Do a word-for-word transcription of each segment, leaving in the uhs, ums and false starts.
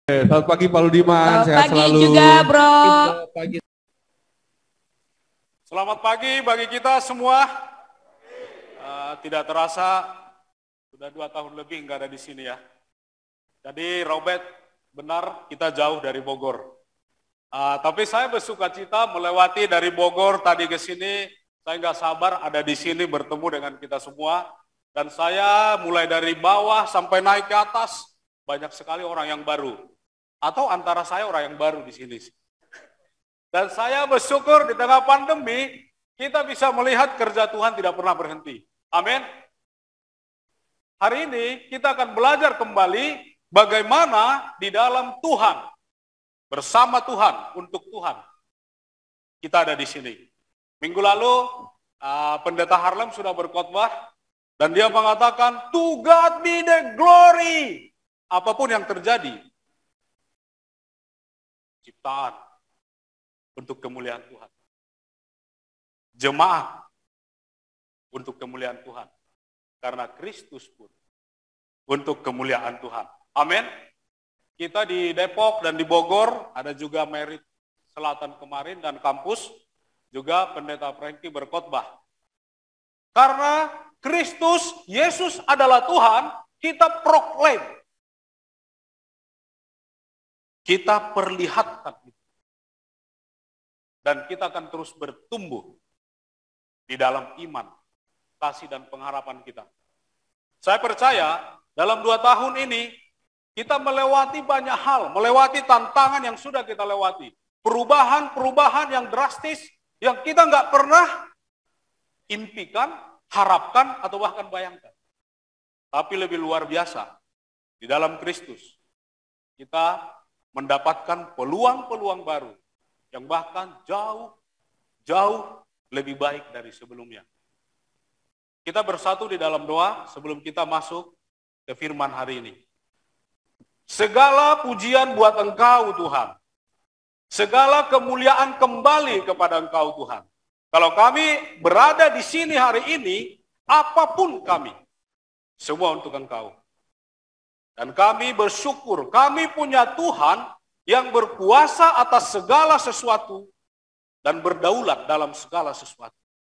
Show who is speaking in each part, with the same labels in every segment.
Speaker 1: Selamat pagi Pak Ludiman,
Speaker 2: Selamat
Speaker 1: sehat
Speaker 2: pagi
Speaker 1: selalu.
Speaker 2: juga bro.
Speaker 1: Pagi.
Speaker 3: Selamat pagi bagi kita semua. Uh, tidak terasa sudah dua tahun lebih nggak ada di sini ya. Jadi Robert, benar kita jauh dari Bogor. Uh, tapi saya bersuka cita melewati dari Bogor tadi ke sini. Saya nggak sabar ada di sini bertemu dengan kita semua. Dan saya mulai dari bawah sampai naik ke atas banyak sekali orang yang baru. Atau antara saya orang yang baru di sini. Dan saya bersyukur di tengah pandemi, kita bisa melihat kerja Tuhan tidak pernah berhenti. Amin. Hari ini kita akan belajar kembali bagaimana di dalam Tuhan, bersama Tuhan, untuk Tuhan, kita ada di sini. Minggu lalu, uh, Pendeta Harlem sudah berkhotbah, dan dia mengatakan, to God be the glory. Apapun yang terjadi, ciptaan untuk kemuliaan Tuhan. Jemaat untuk kemuliaan Tuhan. Karena Kristus pun untuk kemuliaan Tuhan. Amin. Kita di Depok dan di Bogor, ada juga Merit Selatan kemarin dan kampus, juga Pendeta Franky berkhotbah. Karena Kristus, Yesus adalah Tuhan, kita proklaim. Kita perlihatkan itu. Dan kita akan terus bertumbuh di dalam iman, kasih dan pengharapan kita. Saya percaya dalam dua tahun ini kita melewati banyak hal, melewati tantangan yang sudah kita lewati. Perubahan-perubahan yang drastis yang kita nggak pernah impikan, harapkan, atau bahkan bayangkan. Tapi lebih luar biasa, di dalam Kristus kita mendapatkan peluang-peluang baru yang bahkan jauh, jauh lebih baik dari sebelumnya. Kita bersatu di dalam doa sebelum kita masuk ke firman hari ini. Segala pujian buat Engkau Tuhan. Segala kemuliaan kembali kepada Engkau Tuhan. Kalau kami berada di sini hari ini, apapun kami, semua untuk Engkau. Dan kami bersyukur, kami punya Tuhan yang berkuasa atas segala sesuatu dan berdaulat dalam segala sesuatu.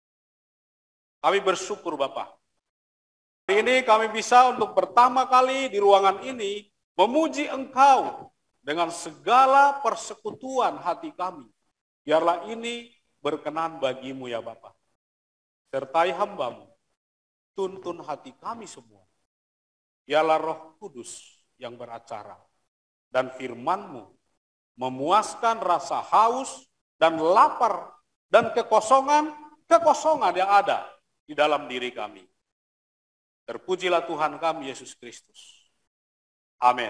Speaker 3: Kami bersyukur Bapak. Hari ini kami bisa untuk pertama kali di ruangan ini memuji Engkau dengan segala persekutuan hati kami. Biarlah ini berkenan bagimu ya Bapak. Sertai hamba-Mu, tuntun hati kami semua. Biarlah Roh Kudus yang beracara. Dan firman-Mu memuaskan rasa haus dan lapar dan kekosongan-kekosongan yang ada di dalam diri kami. Terpujilah Tuhan kami Yesus Kristus. Amin.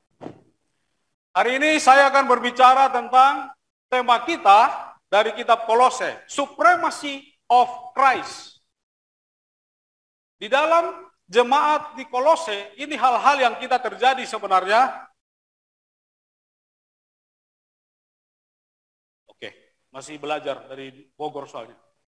Speaker 3: Hari ini saya akan berbicara tentang tema kita dari kitab Kolose, Supremacy of Christ. Di dalam jemaat di Kolose, ini hal-hal yang kita terjadi sebenarnya. Oke, masih belajar dari Bogor soalnya.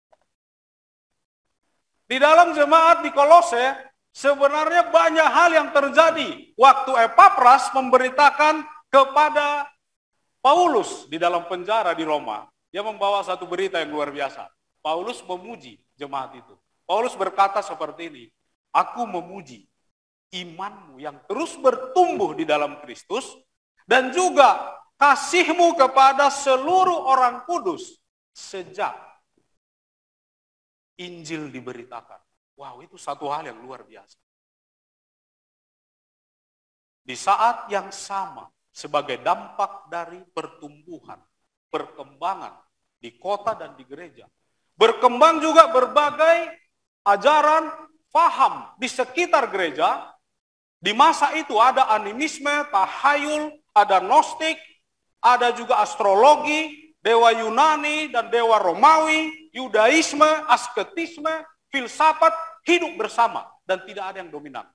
Speaker 3: Di dalam jemaat di Kolose, sebenarnya banyak hal yang terjadi. Waktu Epapras memberitakan kepada Paulus di dalam penjara di Roma, dia membawa satu berita yang luar biasa. Paulus memuji jemaat itu. Paulus berkata seperti ini, aku memuji imanmu yang terus bertumbuh di dalam Kristus dan juga kasihmu kepada seluruh orang kudus sejak Injil diberitakan. Wow, itu satu hal yang luar biasa. Di saat yang sama, sebagai dampak dari pertumbuhan, perkembangan di kota dan di gereja, berkembang juga berbagai ajaran, faham di sekitar gereja. Di masa itu ada animisme, tahayul, ada gnostik, ada juga astrologi, dewa Yunani dan dewa Romawi, Yudaisme, asketisme, filsafat, hidup bersama dan tidak ada yang dominan.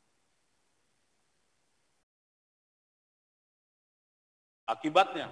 Speaker 3: Akibatnya,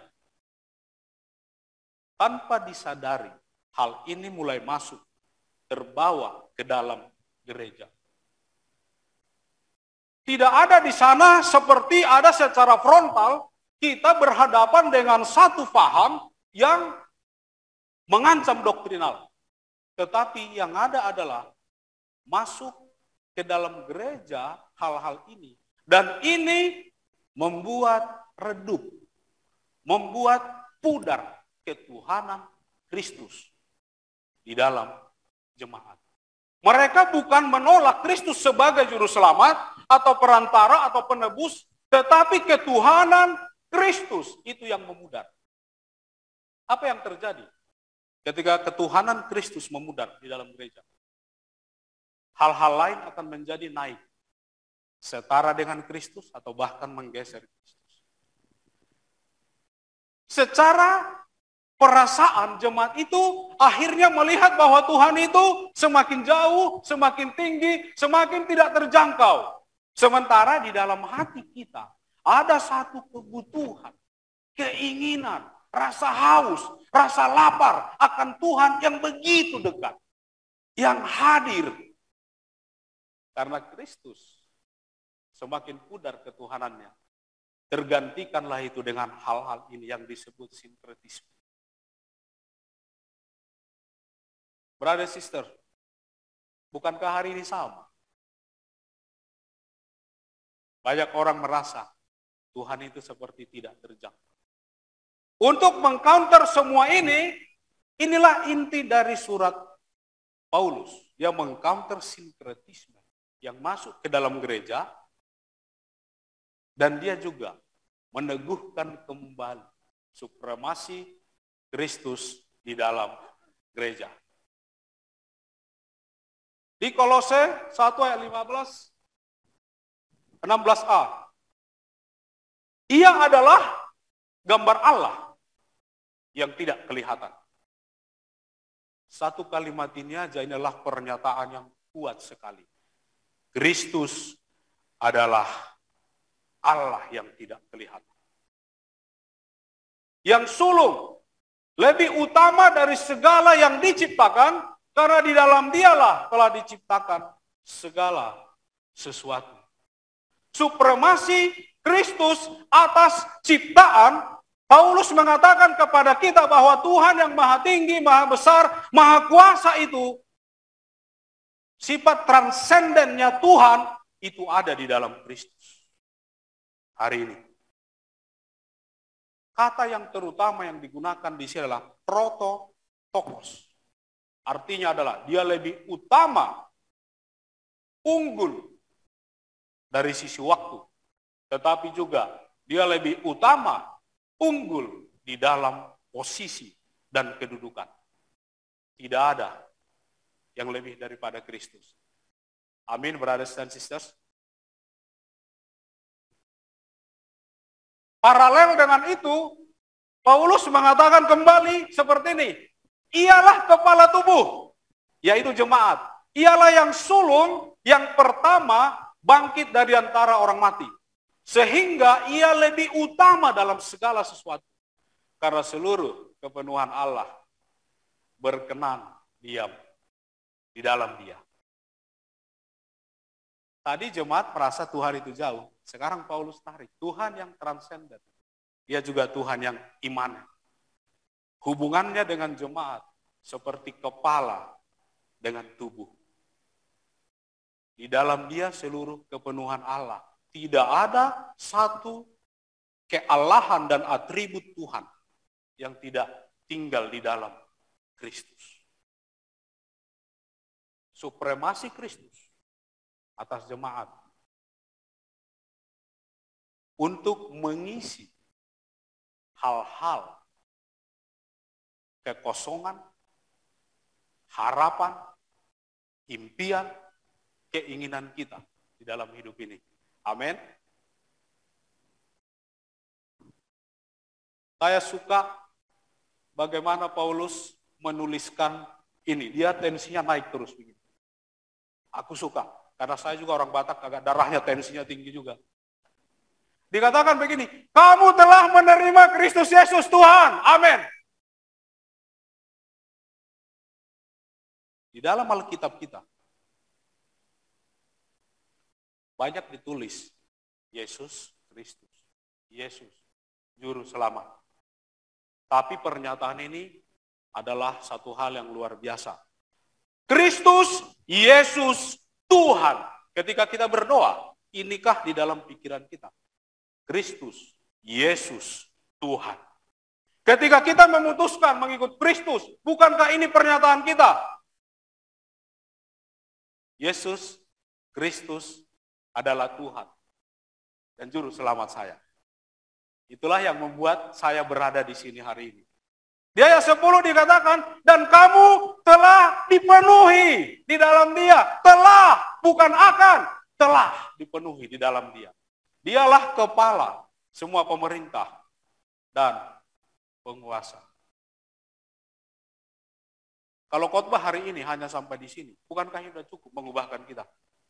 Speaker 3: tanpa disadari, hal ini mulai masuk, terbawa ke dalam gereja. Tidak ada di sana seperti ada secara frontal kita berhadapan dengan satu paham yang mengancam doktrinal. Tetapi yang ada adalah masuk ke dalam gereja hal-hal ini. Dan ini membuat redup, membuat pudar ketuhanan Kristus di dalam jemaat. Mereka bukan menolak Kristus sebagai juru selamat atau perantara atau penebus, tetapi ketuhanan Kristus itu yang memudar. Apa yang terjadi ketika ketuhanan Kristus memudar di dalam gereja? Hal-hal lain akan menjadi naik, setara dengan Kristus atau bahkan menggeser Kristus. Secara perasaan jemaat itu akhirnya melihat bahwa Tuhan itu semakin jauh, semakin tinggi, semakin tidak terjangkau. Sementara di dalam hati kita ada satu kebutuhan, keinginan, rasa haus, rasa lapar akan Tuhan yang begitu dekat, yang hadir. Karena Kristus semakin pudar ketuhanannya, tergantikanlah itu dengan hal-hal ini yang disebut sinkretisme. Brother, sister, bukankah hari ini sama? Banyak orang merasa Tuhan itu seperti tidak terjangkau. Untuk mengcounter semua ini, inilah inti dari surat Paulus. Dia mengcounter sinkretisme yang masuk ke dalam gereja, dan dia juga meneguhkan kembali supremasi Kristus di dalam gereja. Di Kolose satu ayat lima belas, enam belas a. Ia adalah gambar Allah yang tidak kelihatan. Satu kalimat ini aja inilah pernyataan yang kuat sekali. Kristus adalah Allah yang tidak kelihatan. Yang sulung, lebih utama dari segala yang diciptakan, karena di dalam dialah telah diciptakan segala sesuatu. Supremasi Kristus atas ciptaan, Paulus mengatakan kepada kita bahwa Tuhan yang maha tinggi, maha besar, maha kuasa itu, sifat transendennya Tuhan itu ada di dalam Kristus. Hari ini. Kata yang terutama yang digunakan di sini adalah prototokos. Artinya adalah dia lebih utama, unggul dari sisi waktu. Tetapi juga dia lebih utama, unggul di dalam posisi dan kedudukan. Tidak ada yang lebih daripada Kristus. Amin, brothers and sisters. Paralel dengan itu, Paulus mengatakan kembali seperti ini. Ialah kepala tubuh, yaitu jemaat. Ialah yang sulung, yang pertama bangkit dari antara orang mati. Sehingga ia lebih utama dalam segala sesuatu. Karena seluruh kepenuhan Allah berkenan diam di dalam dia. Tadi jemaat merasa Tuhan itu jauh. Sekarang Paulus tarik. Tuhan yang transenden. Dia juga Tuhan yang imanen. Hubungannya dengan jemaat seperti kepala dengan tubuh. Di dalam dia seluruh kepenuhan Allah. Tidak ada satu kealahan dan atribut Tuhan yang tidak tinggal di dalam Kristus. Supremasi Kristus atas jemaat untuk mengisi hal-hal kekosongan, harapan, impian, keinginan kita di dalam hidup ini. Amin. Saya suka bagaimana Paulus menuliskan ini. Dia tensinya naik terus begini. Aku suka, karena saya juga orang Batak, agak darahnya tensinya tinggi juga. Dikatakan begini, kamu telah menerima Kristus Yesus Tuhan. Amin. Di dalam Alkitab kita, banyak ditulis Yesus Kristus, Yesus, juru selamat. Tapi pernyataan ini adalah satu hal yang luar biasa. Kristus, Yesus, Tuhan. Ketika kita berdoa, inikah di dalam pikiran kita? Kristus, Yesus, Tuhan. Ketika kita memutuskan mengikut Kristus, bukankah ini pernyataan kita? Yesus, Kristus adalah Tuhan dan juru selamat saya. Itulah yang membuat saya berada di sini hari ini. Di ayat sepuluh dikatakan, dan kamu telah dipenuhi di dalam Dia. Telah, bukan akan, telah dipenuhi di dalam Dia. Dialah kepala semua pemerintah dan penguasa. Kalau khotbah hari ini hanya sampai di sini, bukankah ini sudah cukup mengubahkan kita?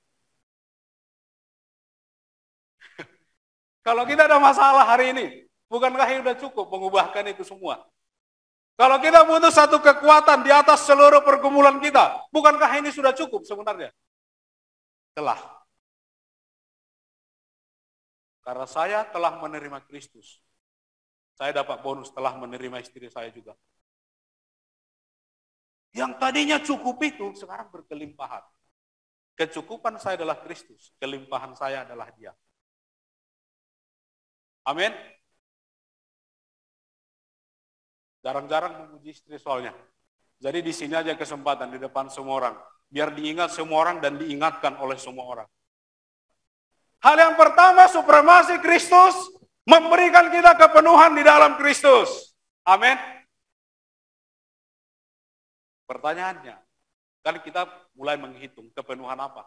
Speaker 3: Kalau kita ada masalah hari ini, bukankah ini sudah cukup mengubahkan itu semua? Kalau kita butuh satu kekuatan di atas seluruh pergumulan kita, bukankah ini sudah cukup sebenarnya? Telah. Karena saya telah menerima Kristus, saya dapat bonus telah menerima istri saya juga. Yang tadinya cukup itu sekarang berkelimpahan. Kecukupan saya adalah Kristus, kelimpahan saya adalah Dia. Amin. Jarang-jarang memuji istri soalnya. Jadi di sini aja kesempatan di depan semua orang. Biar diingat semua orang dan diingatkan oleh semua orang. Hal yang pertama, supremasi Kristus memberikan kita kepenuhan di dalam Kristus. Amin. Pertanyaannya, kan kita mulai menghitung kepenuhan apa?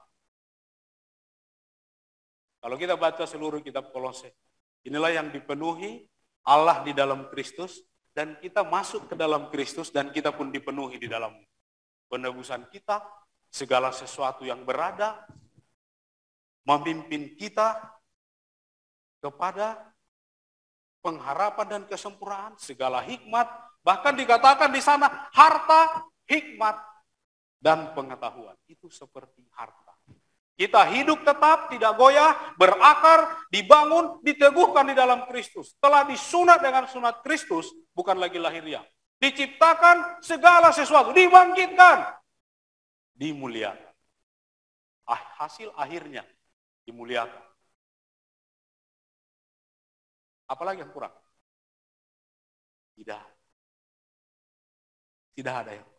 Speaker 3: Kalau kita baca seluruh kitab Kolose, inilah yang dipenuhi Allah di dalam Kristus, dan kita masuk ke dalam Kristus dan kita pun dipenuhi di dalam penebusan kita, segala sesuatu yang berada, memimpin kita kepada pengharapan dan kesempurnaan, segala hikmat, bahkan dikatakan di sana harta, hikmat, dan pengetahuan. Itu seperti harta. Kita hidup tetap, tidak goyah, berakar, dibangun, diteguhkan di dalam Kristus. Telah disunat dengan sunat Kristus, bukan lagi lahiriah. Diciptakan segala sesuatu, dibangkitkan, dimuliakan. Ah, hasil akhirnya dimuliakan. Apalagi yang kurang? Tidak. Tidak ada yang kurang.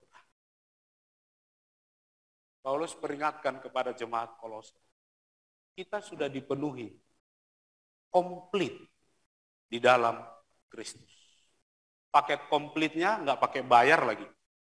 Speaker 3: Paulus peringatkan kepada jemaat Kolose, kita sudah dipenuhi komplit di dalam Kristus. Paket komplitnya nggak pakai bayar lagi.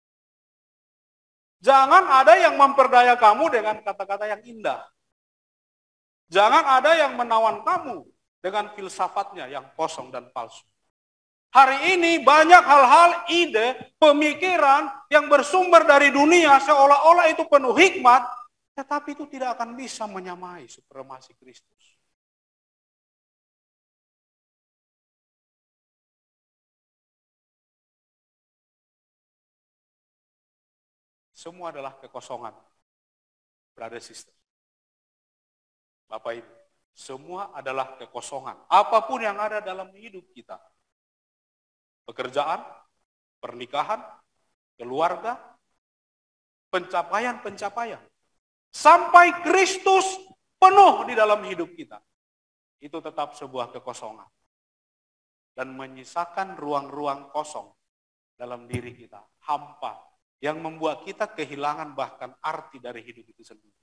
Speaker 3: Jangan ada yang memperdaya kamu dengan kata-kata yang indah. Jangan ada yang menawan kamu dengan filsafatnya yang kosong dan palsu. Hari ini banyak hal-hal, ide, pemikiran yang bersumber dari dunia seolah-olah itu penuh hikmat, tetapi itu tidak akan bisa menyamai supremasi Kristus. Semua adalah kekosongan, brother sister. Bapak Ibu, semua adalah kekosongan. Apapun yang ada dalam hidup kita. Pekerjaan, pernikahan, keluarga, pencapaian-pencapaian. Sampai Kristus penuh di dalam hidup kita. Itu tetap sebuah kekosongan. Dan menyisakan ruang-ruang kosong dalam diri kita. Hampa. Yang membuat kita kehilangan bahkan arti dari hidup itu sendiri.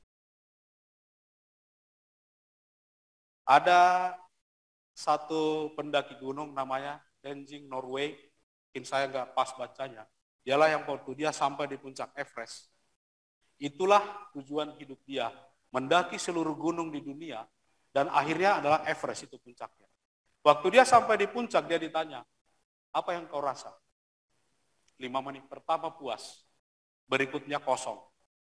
Speaker 3: Ada satu pendaki gunung namanya Tenzing Norway, mungkin saya nggak pas bacanya. Dialah yang waktu dia sampai di puncak Everest. Itulah tujuan hidup dia, mendaki seluruh gunung di dunia, dan akhirnya adalah Everest itu puncaknya. Waktu dia sampai di puncak, dia ditanya, apa yang kau rasa? Lima menit pertama puas, berikutnya kosong.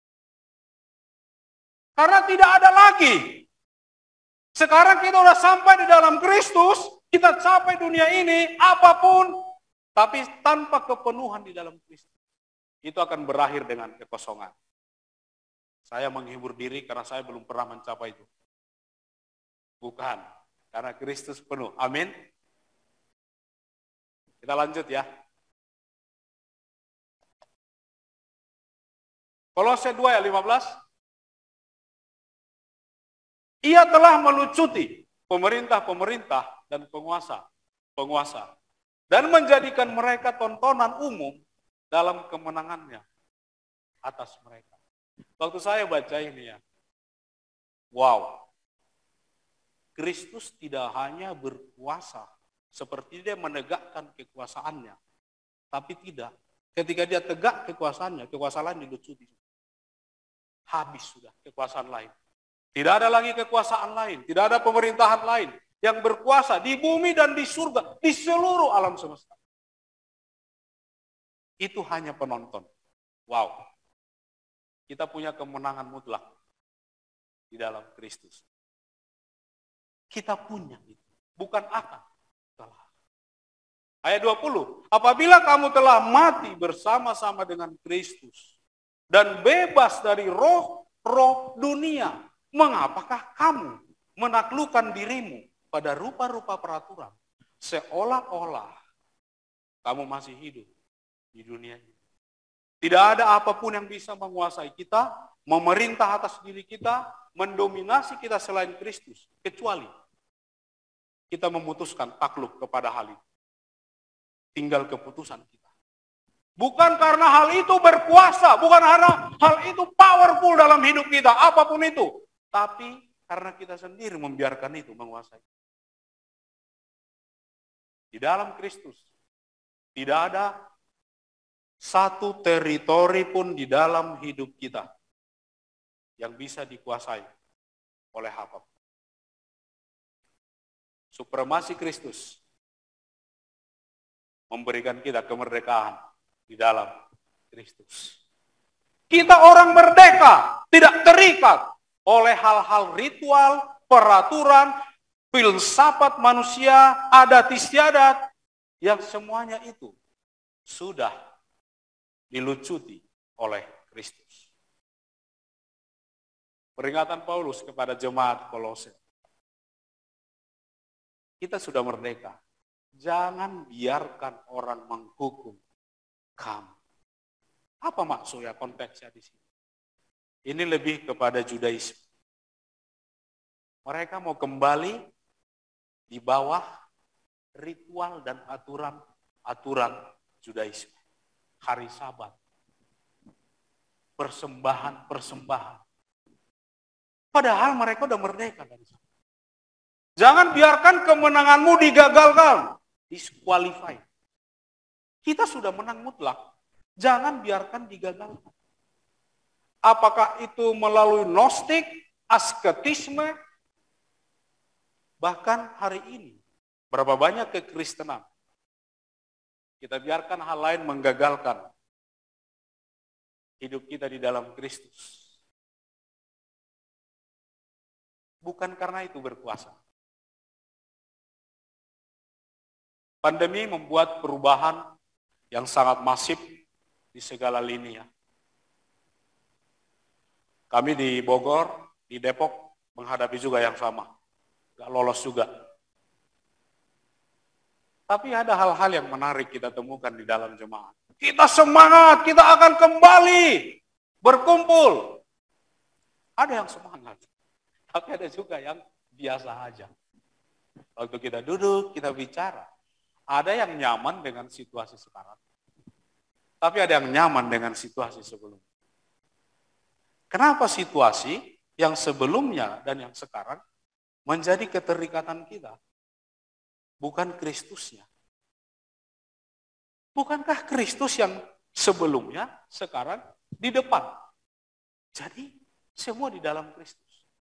Speaker 3: Karena tidak ada lagi. Sekarang kita udah sampai di dalam Kristus, kita capai dunia ini, apapun, tapi tanpa kepenuhan di dalam Kristus. Itu akan berakhir dengan kekosongan. Saya menghibur diri karena saya belum pernah mencapai itu. Bukan, karena Kristus penuh. Amin. Kita lanjut ya. Kolose dua ayat lima belas. Ia telah melucuti pemerintah-pemerintah dan penguasa-penguasa dan menjadikan mereka tontonan umum dalam kemenangannya atas mereka. Waktu saya baca ini ya, wow, Kristus tidak hanya berkuasa seperti dia menegakkan kekuasaannya, tapi tidak. Ketika dia tegak kekuasaannya, kekuasaan lain dilucuti. Habis sudah kekuasaan lain. Tidak ada lagi kekuasaan lain, tidak ada pemerintahan lain yang berkuasa di bumi dan di surga, di seluruh alam semesta. Itu hanya penonton. Wow. Kita punya kemenangan mutlak di dalam Kristus. Kita punya itu, bukan akan. Ayat dua puluh, apabila kamu telah mati bersama-sama dengan Kristus dan bebas dari roh-roh dunia, mengapakah kamu menaklukkan dirimu pada rupa-rupa peraturan, seolah-olah kamu masih hidup di dunia ini. Tidak ada apapun yang bisa menguasai kita, memerintah atas diri kita, mendominasi kita selain Kristus, kecuali kita memutuskan takluk kepada hal itu. Tinggal keputusan kita. Bukan karena hal itu berkuasa, bukan karena hal itu powerful dalam hidup kita, apapun itu. Tapi karena kita sendiri membiarkan itu menguasai. Di dalam Kristus, tidak ada satu teritori pun di dalam hidup kita yang bisa dikuasai oleh apapun. Supremasi Kristus memberikan kita kemerdekaan di dalam Kristus. Kita orang merdeka, tidak terikat oleh hal-hal ritual, peraturan, filsafat manusia, adat istiadat, yang semuanya itu sudah dilucuti oleh Kristus. Peringatan Paulus kepada jemaat Kolose. Kita sudah merdeka. Jangan biarkan orang menghukum kamu. Apa maksudnya konteksnya di sini? Ini lebih kepada Judaisme. Mereka mau kembali di bawah ritual dan aturan-aturan Judaisme. Hari Sabat. Persembahan-persembahan. Padahal mereka udah merdeka dari sana. Jangan biarkan kemenanganmu digagalkan. Disqualify. Kita sudah menang mutlak. Jangan biarkan digagalkan. Apakah itu melalui gnostik, asketisme, bahkan hari ini, berapa banyak kekristenan, kita biarkan hal lain menggagalkan hidup kita di dalam Kristus. Bukan karena itu berkuasa. Pandemi membuat perubahan yang sangat masif di segala lini ya. Kami di Bogor, di Depok menghadapi juga yang sama. Gak lolos juga. Tapi ada hal-hal yang menarik kita temukan di dalam jemaat. Kita semangat, kita akan kembali berkumpul. Ada yang semangat, tapi ada juga yang biasa aja. Waktu kita duduk, kita bicara. Ada yang nyaman dengan situasi sekarang. Tapi ada yang nyaman dengan situasi sebelumnya. Kenapa situasi yang sebelumnya dan yang sekarang menjadi keterikatan kita? Bukan Kristusnya. Bukankah Kristus yang sebelumnya, sekarang, di depan? Jadi semua di dalam Kristus.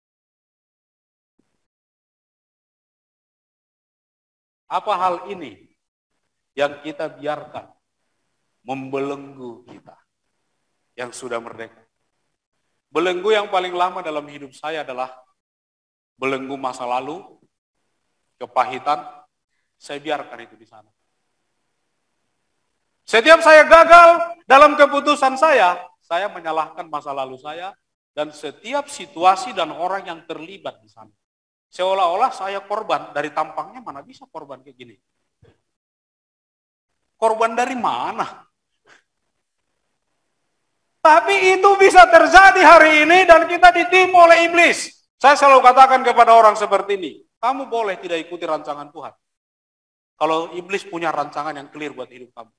Speaker 3: Apa hal ini yang kita biarkan membelenggu kita yang sudah merdeka? Belenggu yang paling lama dalam hidup saya adalah belenggu masa lalu, kepahitan, saya biarkan itu di sana. Setiap saya gagal dalam keputusan saya, saya menyalahkan masa lalu saya dan setiap situasi dan orang yang terlibat di sana. Seolah-olah saya korban, dari tampangnya mana bisa korban kayak gini. Korban dari mana? Tapi itu bisa terjadi hari ini dan kita ditipu oleh iblis. Saya selalu katakan kepada orang seperti ini, kamu boleh tidak ikuti rancangan Tuhan. Kalau iblis punya rancangan yang clear buat hidup kamu.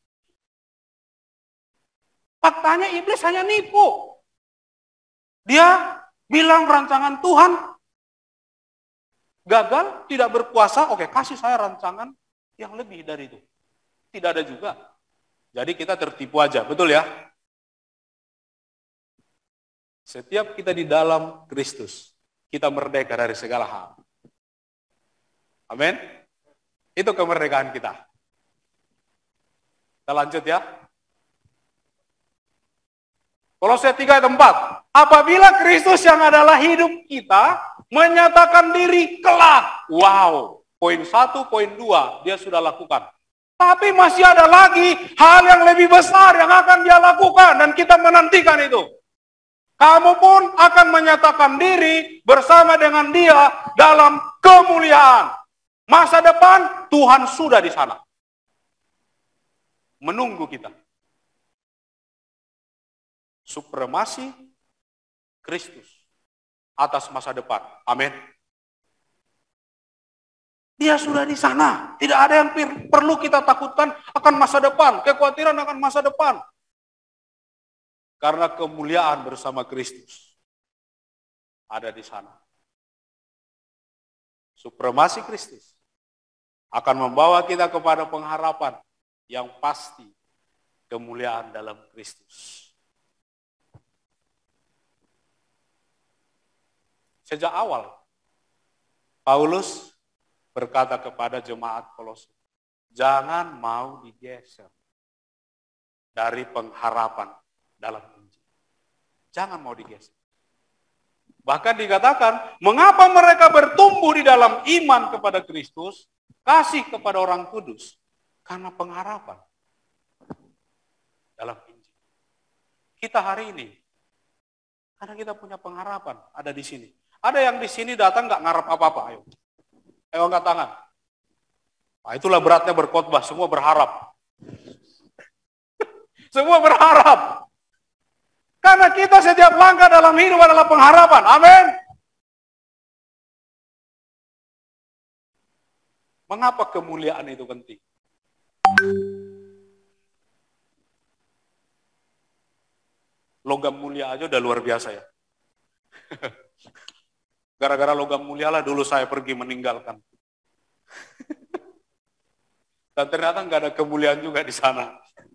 Speaker 3: Faktanya iblis hanya nipu. Dia bilang rancangan Tuhan gagal, tidak berkuasa, oke kasih saya rancangan yang lebih dari itu. Tidak ada juga. Jadi kita tertipu aja, betul ya? Setiap kita di dalam Kristus, kita merdeka dari segala hal. Amin. Itu kemerdekaan kita. Kita lanjut ya. Kolose tiga ayat empat. Apabila Kristus yang adalah hidup kita menyatakan diri kelak. Wow. Poin satu, poin dua dia sudah lakukan. Tapi masih ada lagi hal yang lebih besar yang akan dia lakukan dan kita menantikan itu. Kamu pun akan menyatakan diri bersama dengan dia dalam kemuliaan. Masa depan Tuhan sudah di sana. Menunggu kita. Supremasi Kristus atas masa depan. Amin. Dia sudah di sana. Tidak ada yang perlu kita takutkan akan masa depan. Kekhawatiran akan masa depan. Karena kemuliaan bersama Kristus ada di sana. Supremasi Kristus akan membawa kita kepada pengharapan yang pasti. Kemuliaan dalam Kristus. Sejak awal, Paulus berkata kepada jemaat Kolose, jangan mau digeser dari pengharapan dalam Injil. Jangan mau digeser. Bahkan dikatakan, mengapa mereka bertumbuh di dalam iman kepada Kristus, kasih kepada orang kudus? Karena pengharapan dalam Injil. Kita hari ini, karena kita punya pengharapan, ada di sini. Ada yang di sini datang nggak ngarep apa-apa, ayo. Ayo angkat tangan. Nah, itulah beratnya berkhotbah, semua berharap. Semua berharap. Karena kita setiap langkah dalam hidup adalah pengharapan. Amin. Mengapa kemuliaan itu penting? Logam mulia aja udah luar biasa ya. Gara-gara logam mulia lah dulu saya pergi meninggalkan. Dan ternyata nggak ada kemuliaan juga di sana.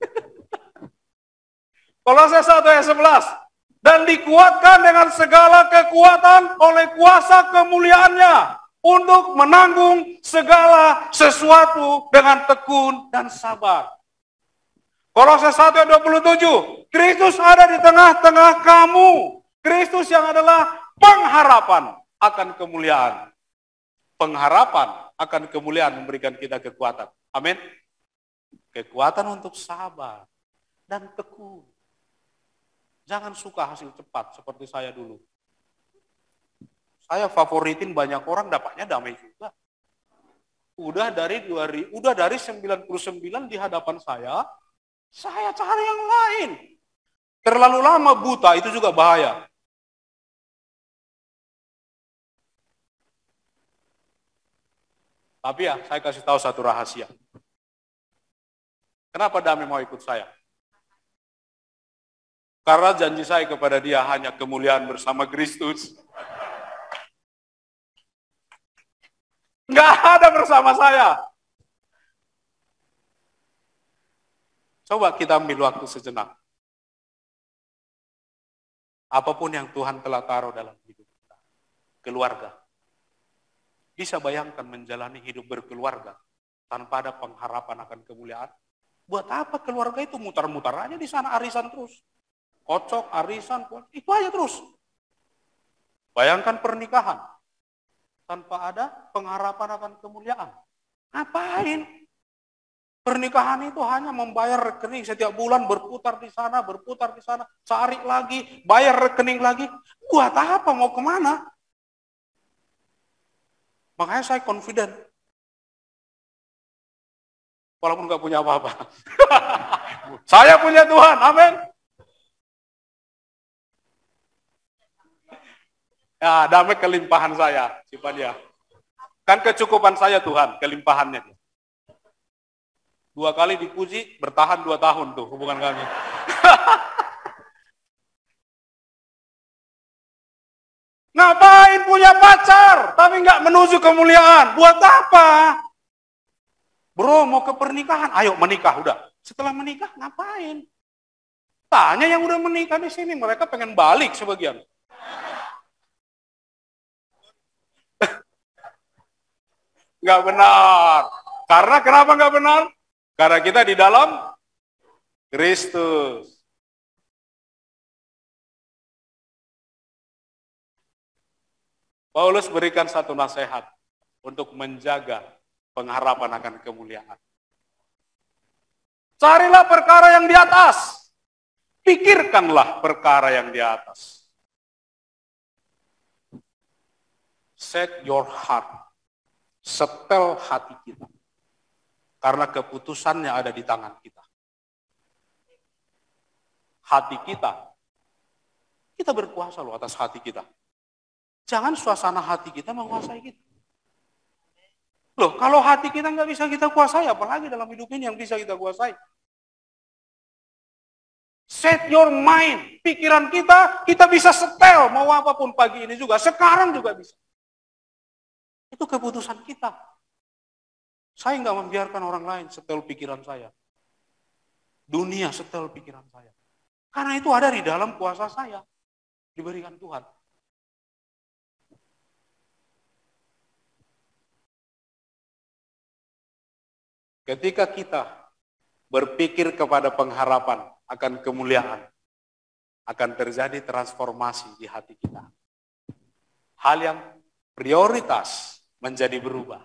Speaker 3: Kolose satu ayat sebelas. Dan dikuatkan dengan segala kekuatan oleh kuasa kemuliaannya. Untuk menanggung segala sesuatu dengan tekun dan sabar. Kolose satu ayat dua puluh tujuh. Kristus ada di tengah-tengah kamu. Kristus yang adalah pengharapan akan kemuliaan. Pengharapan akan kemuliaan memberikan kita kekuatan. Amin. Kekuatan untuk sabar dan tekun. Jangan suka hasil cepat seperti saya dulu. Saya favoritin banyak orang dapatnya damai juga. Udah dari dua ribu, udah dari sembilan puluh sembilan di hadapan saya, saya cari yang lain. Terlalu lama buta itu juga bahaya. Tapi ya, saya kasih tahu satu rahasia. Kenapa Dami mau ikut saya? Karena janji saya kepada dia hanya kemuliaan bersama Kristus. Nggak ada bersama saya. Coba kita ambil waktu sejenak. Apapun yang Tuhan telah taruh dalam hidup kita. Keluarga. Bisa bayangkan menjalani hidup berkeluarga tanpa ada pengharapan akan kemuliaan? Buat apa keluarga itu mutar-mutar aja di sana arisan terus? Kocok, arisan, itu aja terus. Bayangkan pernikahan tanpa ada pengharapan akan kemuliaan. Ngapain? Pernikahan itu hanya membayar rekening setiap bulan berputar di sana, berputar di sana, cari lagi, bayar rekening lagi. Buat apa? Mau kemana? Makanya saya confident. walaupun nggak punya apa-apa. Saya punya Tuhan, amin. Ya, damai kelimpahan saya, sifat dia. Kan kecukupan saya Tuhan, kelimpahannya. Dua kali dipuji, bertahan dua tahun tuh hubungan kami. Ngapain punya pacar, tapi nggak menuju kemuliaan? Buat apa? Bro, mau ke pernikahan, ayo menikah udah. Setelah menikah, ngapain? Tanya yang udah menikah di sini, mereka pengen balik sebagian. Nggak benar. Karena kenapa nggak benar? Karena kita di dalam Kristus. Paulus berikan satu nasihat untuk menjaga pengharapan akan kemuliaan. Carilah perkara yang di atas. Pikirkanlah perkara yang di atas. Set your heart. Setel hati kita. Karena keputusannya ada di tangan kita. Hati kita. Kita berkuasa loh atas hati kita. Jangan suasana hati kita menguasai kita. Loh, kalau hati kita nggak bisa kita kuasai, apalagi dalam hidup ini yang bisa kita kuasai. Set your mind. Pikiran kita, kita bisa setel. Mau apapun pagi ini juga. Sekarang juga bisa. Itu keputusan kita. Saya nggak membiarkan orang lain setel pikiran saya. Dunia setel pikiran saya. Karena itu ada di dalam kuasa saya. Diberikan Tuhan. Ketika kita berpikir kepada pengharapan akan kemuliaan, akan terjadi transformasi di hati kita. Hal yang prioritas menjadi berubah.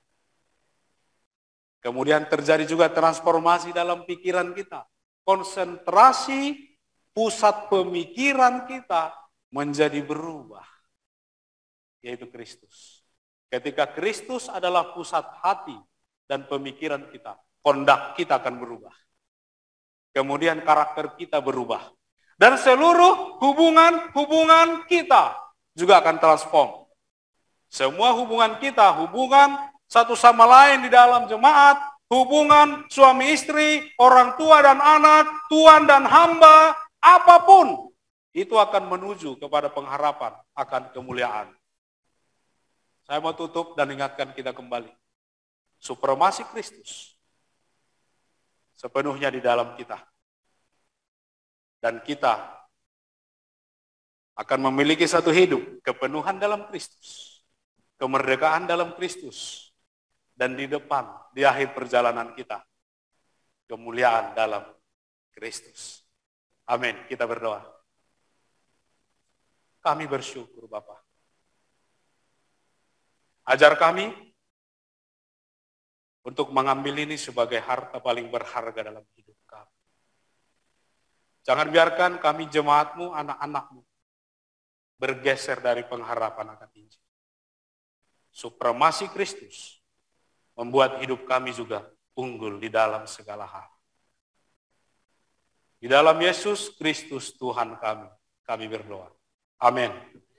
Speaker 3: Kemudian terjadi juga transformasi dalam pikiran kita. Konsentrasi pusat pemikiran kita menjadi berubah. Yaitu Kristus. Ketika Kristus adalah pusat hati dan pemikiran kita, kondak kita akan berubah. Kemudian karakter kita berubah. Dan seluruh hubungan-hubungan kita juga akan transform. Semua hubungan kita, hubungan satu sama lain di dalam jemaat, hubungan suami istri, orang tua dan anak, tuan dan hamba, apapun, itu akan menuju kepada pengharapan akan kemuliaan. Saya mau tutup dan ingatkan kita kembali. Supremasi Kristus sepenuhnya di dalam kita. Dan kita akan memiliki satu hidup, kepenuhan dalam Kristus, kemerdekaan dalam Kristus, dan di depan, di akhir perjalanan kita, kemuliaan dalam Kristus. Amin. Kita berdoa. Kami bersyukur Bapa. Ajar kami untuk mengambil ini sebagai harta paling berharga dalam hidup kami. Jangan biarkan kami jemaat-Mu, anak-anak-Mu, bergeser dari pengharapan akan Injil. Supremasi Kristus membuat hidup kami juga unggul di dalam segala hal. Di dalam Yesus Kristus Tuhan kami, kami berdoa. Amin.